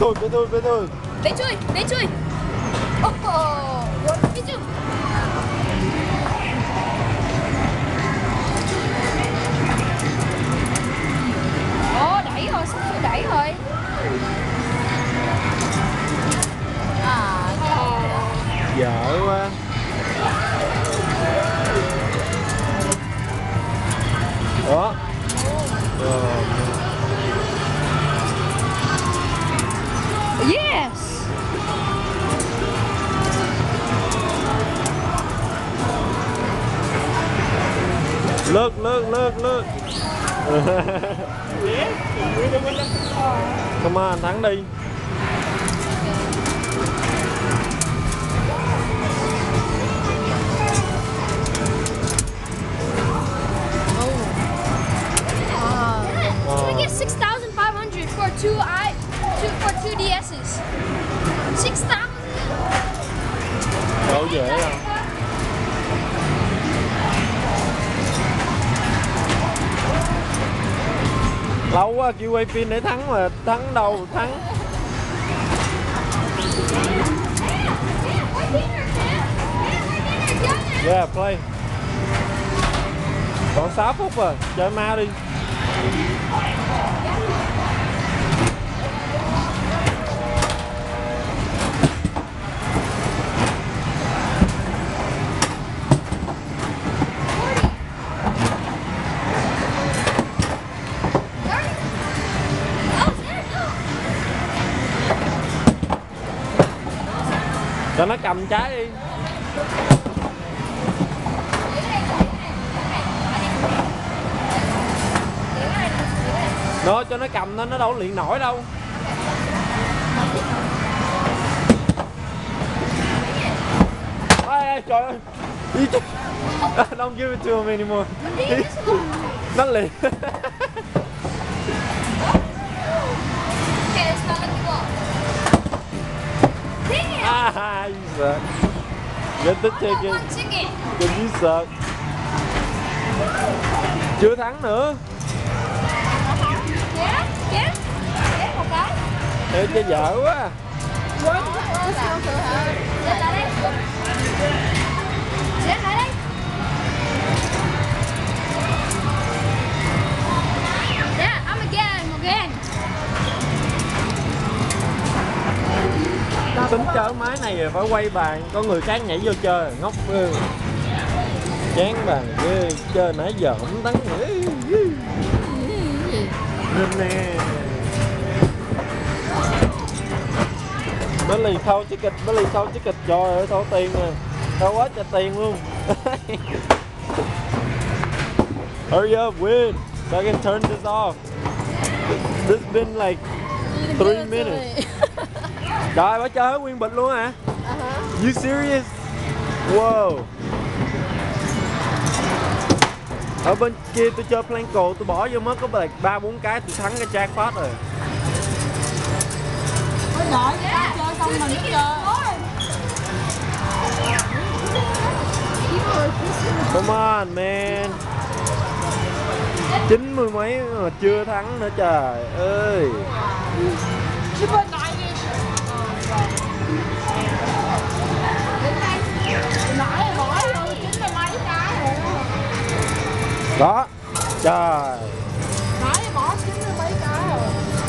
Bên thôi. Bên chui. Bên chui. Đẩy rồi, sắp sửa đẩy rồi. Dở quá. Đó. Yes. Look. Come on, thắng đi. We get 6,500 for two DSs. 6,000. Đâu dễ à. Lâu quá kêu quay phim để thắng mà thắng đâu thắng. Yeah, play. Còn 6 phút rồi, chơi mau đi. Cho nó cầm trái đi. Nó cho nó cầm nó đâu luyện nổi đâu. Ê, trời ơi. Don't give it to him anymore. Nó liền. You suck. Get the ticket. Because you suck. Chưa thắng nữa. Chết một cái. Ê, chơi dở quá. Chết lại đây. Yeah, I'm again. Tính chơi máy này rồi phải quay bàn, có người khác nhảy vô chơi, ngốc ghê. Chán bàn ghê, chơi nãy giờ không thắng nữa. Nên nè. Billy thâu chiếc kịch, trời ơi thâu tiền nè. Thâu quá trời tiền luôn. Hurry up, win, so I can turn this off. This been like 3 minutes. Trời, bà chơi hết nguyên bịch luôn hả? You serious? Wow. Ở bên kia tôi chơi Planko, tôi bỏ vô mất có 3-4 cái tôi thắng cái jackpot rồi. Ôi giỏi, chơi xong mình mới chơi. Come on man. 90 mấy mà chưa thắng nữa trời ơi. Đó, trời. Nãy bỏ 90 mấy cái rồi.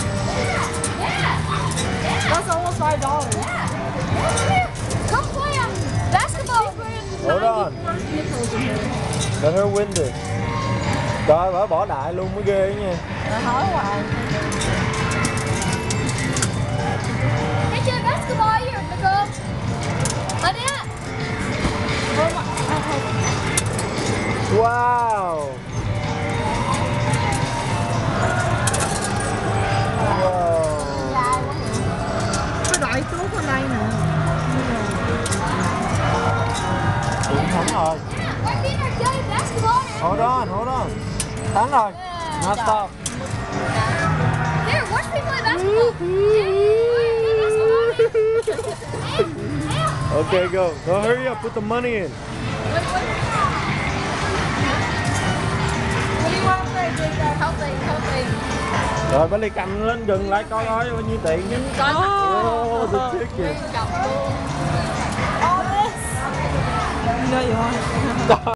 That's almost $5. Come play basketball. Hold on. Let her win this. Trời, phải bỏ đại luôn mới ghê nha. Hỏi hoài. Hãy chơi basketball here, Nicole. Ở đây á. Wow. Cái đại tốt ở đây nè. Thắng rồi. Hold on. Thắng rồi. Now stop. Here, watch me play basketball. Okay, go. Go hurry up, put the money in. What do you want to play, Jacob? Healthy. Rồi Bali cầm lên gần lại coi bao nhiêu tiền. Có Được chết kìa. All this. You know you want.